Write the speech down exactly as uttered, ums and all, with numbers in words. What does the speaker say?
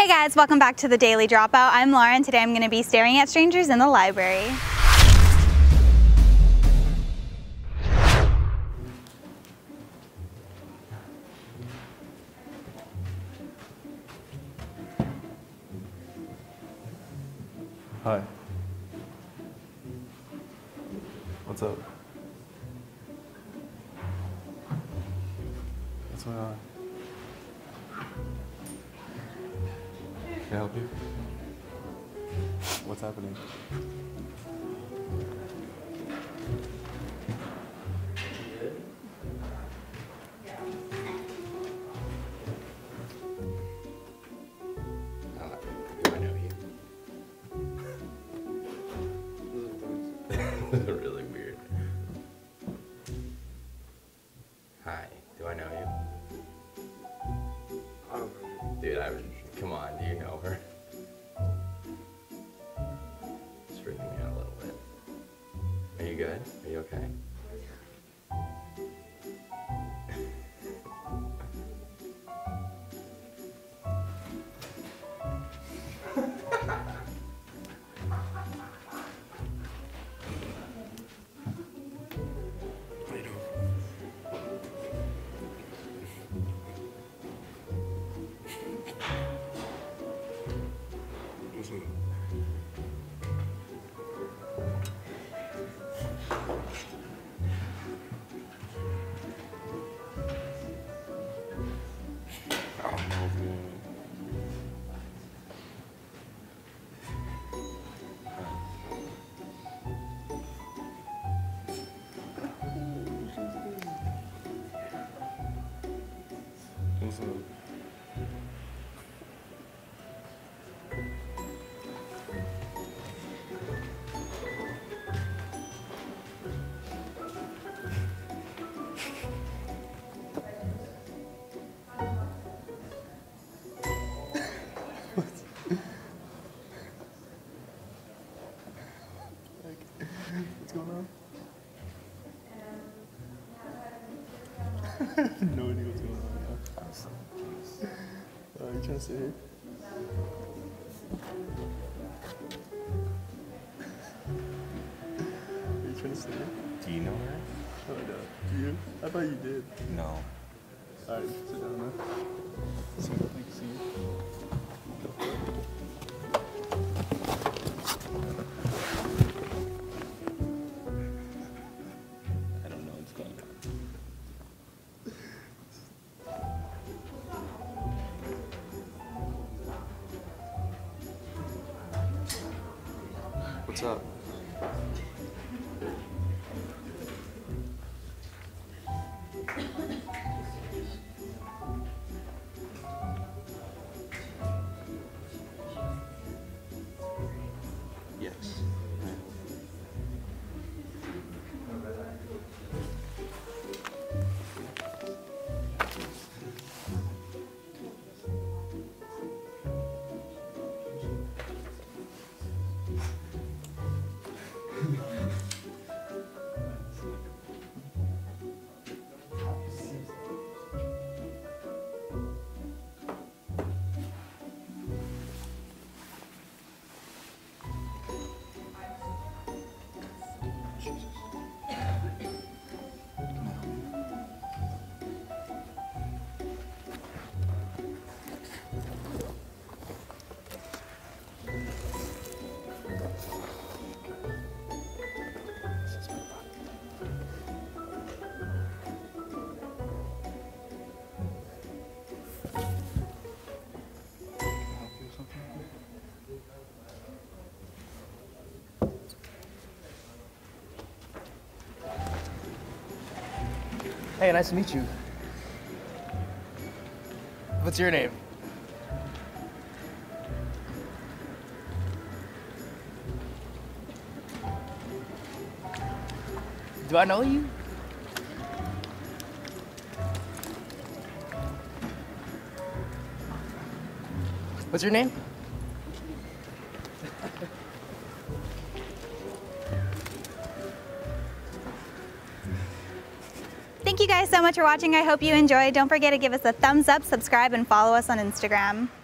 Hey guys, welcome back to the Daily Dropout. I'm Lauren. Today I'm going to be staring at strangers in the library. Hi. What's up? What's going on? Can I help you? What's happening? Do I know you? This is really weird. Hi, do I know you? I don't know. Dude, I would, come on, do you know her? It's freaking me out a little bit. Are you good? Are you okay? Listen. What's going on? No idea what's going on. Uh, you trying to sit here? Are you trying to sit here? Do you know her? Oh, no. Do you? I thought you did. No. Alright, sit down now. So, I can see you. I don't know what's going on. What's up? Yes. Hey, nice to meet you. What's your name? Do I know you? What's your name? Thank you guys so much for watching. I hope you enjoyed. Don't forget to give us a thumbs up, subscribe, and follow us on Instagram.